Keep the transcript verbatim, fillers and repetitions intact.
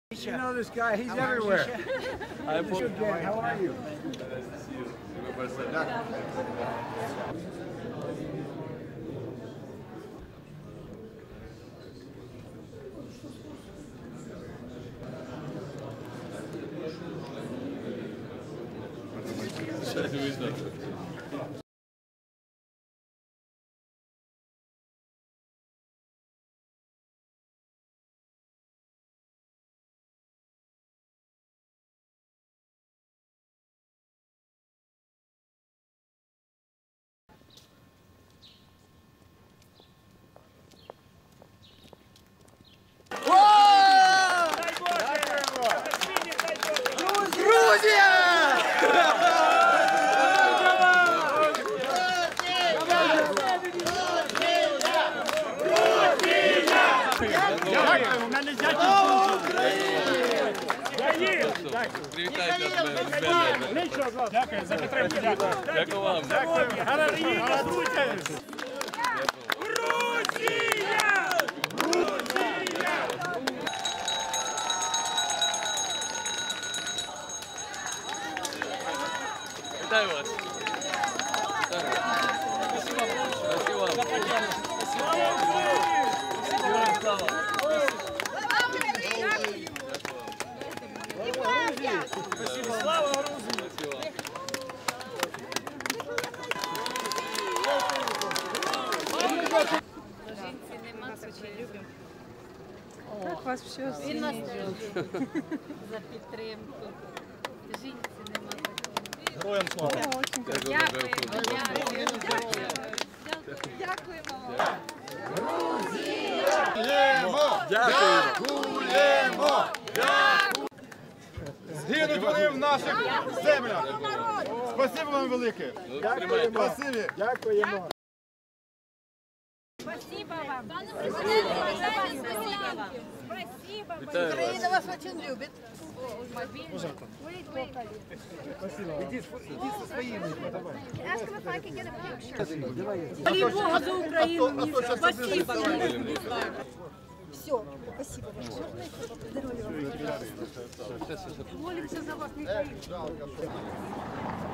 You know this guy, he's How everywhere. Hi, Paul. Again. How are you? Nice to see you. Дякую за підтримку. Дякую вам. Дякую. Росія! Росія! Вітаю вас. Спасибо вам. Спасибо. Слава Грузії! Жінці нема, Сочі любимо. Так вас все Він нас за підтримку. Жінці нема такого. Героям слава! Дякуємо, дякуємо, дякуємо вам. Дякуємо! Згинуть вони в наших землях! Спасибо вам велике! Дякуємо. Спасибі! Дякуємо. Спасибо вам. Спасибо вам. Вітаю вас. Украина вас очень любит. Молі Бога за Україну. Спасибо. Все, спасибо большое. Здоровья вам. Молимося за вас, Михайло.